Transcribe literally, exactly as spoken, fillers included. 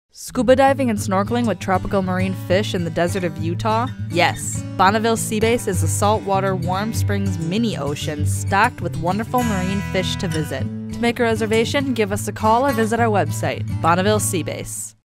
Scuba diving and snorkeling with tropical marine fish in the desert of Utah? Yes. Bonneville SEABASE is a saltwater warm springs mini ocean stocked with wonderful marine fish to visit. To make a reservation, give us a call or visit our website, Bonneville SEABASE.